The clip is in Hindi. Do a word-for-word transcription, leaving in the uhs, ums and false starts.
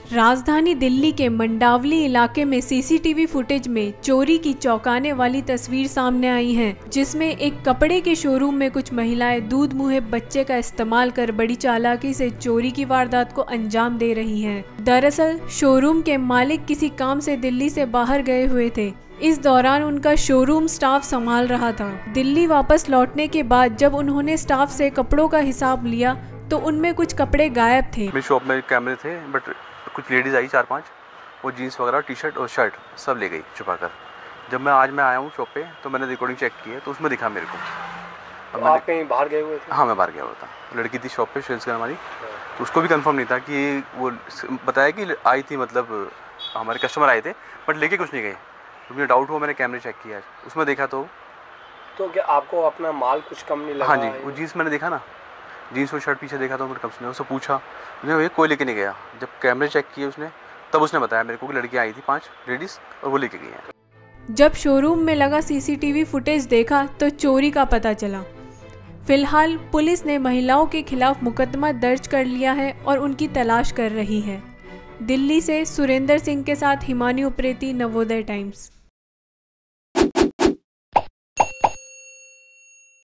राजधानी दिल्ली के मंडावली इलाके में सीसीटीवी फुटेज में चोरी की चौंकाने वाली तस्वीर सामने आई है, जिसमें एक कपड़े के शोरूम में कुछ महिलाएं दूध मुहे बच्चे का इस्तेमाल कर बड़ी चालाकी से चोरी की वारदात को अंजाम दे रही हैं। दरअसल शोरूम के मालिक किसी काम से दिल्ली से बाहर गए हुए थे। इस दौरान उनका शोरूम स्टाफ संभाल रहा था। दिल्ली वापस लौटने के बाद जब उन्होंने स्टाफ से कपड़ों का हिसाब लिया तो उनमें कुछ कपड़े गायब थे। मेरी शॉप में कैमरे थे, बट कुछ लेडीज़ आई चार पांच, वो जीन्स वगैरह टी शर्ट और शर्ट सब ले गई छुपा कर। जब मैं आज मैं आया हूँ शॉप पे तो मैंने रिकॉर्डिंग चेक की है तो उसमें दिखा मेरे को। तो आप कहीं बाहर गए हुए थे? हाँ, मैं बाहर गया हुआ था। लड़की थी शॉप पे, सेल्स गर्ल हमारी, तो उसको भी कंफर्म नहीं था कि वो बताया कि आई थी, मतलब हमारे कस्टमर आए थे, बट लेके कुछ नहीं गए। तो मुझे डाउट हुआ, मैंने कैमरे चेक किया, उसमें देखा तो तो क्या आपको अपना माल कुछ कम नहीं लगा? हाँ जी, वो जीन्स मैंने देखा ना, जीन्स और शर्ट पीछे देखा तो मेरे कम उससे पूछा, मुझे कोई लेके नहीं गया। जब कैमरे चेक किए उसने तब उसने बताया मेरे को कि लड़की आई थी पांच लेडीज़ और वो लेके गई हैं। जब शोरूम में लगा सीसीटीवी फुटेज देखा तो चोरी का पता चला। फिलहाल पुलिस ने महिलाओं के खिलाफ मुकदमा दर्ज कर लिया है और उनकी तलाश कर रही है। दिल्ली से सुरेंद्र सिंह के साथ हिमानी उप्रेती, नवोदय टाइम्स।